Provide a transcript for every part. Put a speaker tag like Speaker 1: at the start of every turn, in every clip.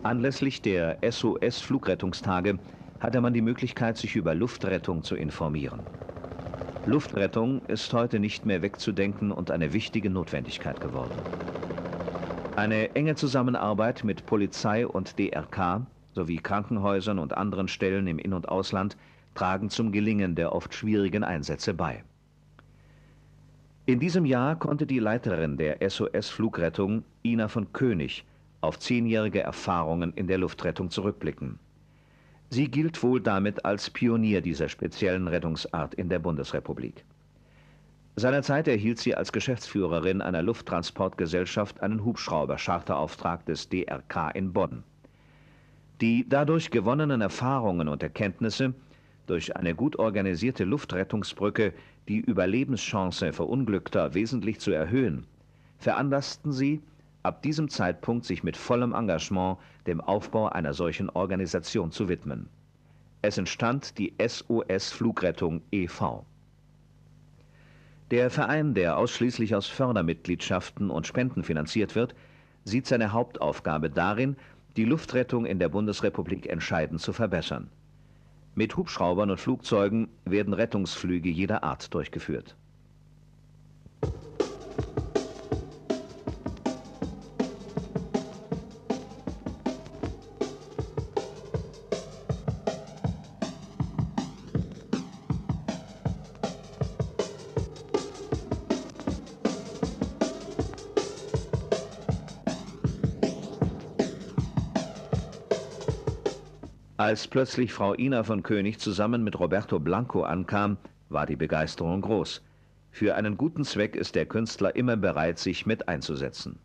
Speaker 1: Anlässlich der SOS-Flugrettungstage hatte man die Möglichkeit, sich über Luftrettung zu informieren. Luftrettung ist heute nicht mehr wegzudenken und eine wichtige Notwendigkeit geworden. Eine enge Zusammenarbeit mit Polizei und DRK sowie Krankenhäusern und anderen Stellen im In- und Ausland tragen zum Gelingen der oft schwierigen Einsätze bei. In diesem Jahr konnte die Leiterin der SOS-Flugrettung, Ina von König, auf 10-jährige Erfahrungen in der Luftrettung zurückblicken. Sie gilt wohl damit als Pionier dieser speziellen Rettungsart in der Bundesrepublik. Seinerzeit erhielt sie als Geschäftsführerin einer Lufttransportgesellschaft einen Hubschrauber-Charterauftrag des DRK in Bonn. Die dadurch gewonnenen Erfahrungen und Erkenntnisse, durch eine gut organisierte Luftrettungsbrücke die Überlebenschance Verunglückter wesentlich zu erhöhen, veranlassten sie, ab diesem Zeitpunkt sich mit vollem Engagement dem Aufbau einer solchen Organisation zu widmen. Es entstand die SOS Flugrettung e.V. Der Verein, der ausschließlich aus Fördermitgliedschaften und Spenden finanziert wird, sieht seine Hauptaufgabe darin, die Luftrettung in der Bundesrepublik entscheidend zu verbessern. Mit Hubschraubern und Flugzeugen werden Rettungsflüge jeder Art durchgeführt. Als plötzlich Frau Ina von König zusammen mit Roberto Blanco ankam, war die Begeisterung groß. Für einen guten Zweck ist der Künstler immer bereit, sich mit einzusetzen.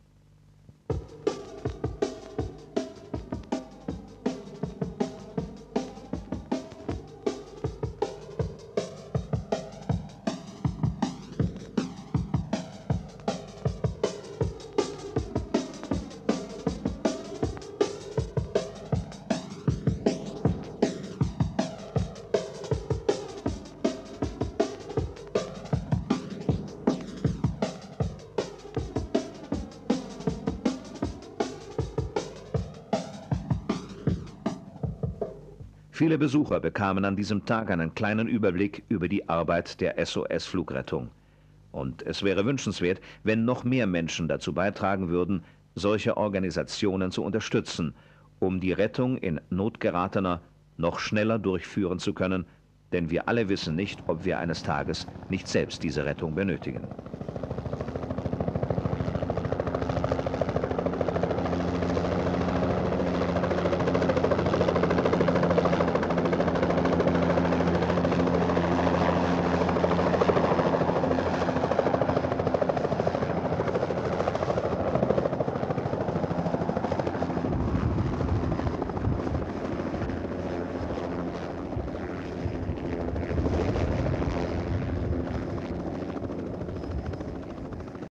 Speaker 1: Viele Besucher bekamen an diesem Tag einen kleinen Überblick über die Arbeit der SOS-Flugrettung. Und es wäre wünschenswert, wenn noch mehr Menschen dazu beitragen würden, solche Organisationen zu unterstützen, um die Rettung in Not geratener noch schneller durchführen zu können, denn wir alle wissen nicht, ob wir eines Tages nicht selbst diese Rettung benötigen.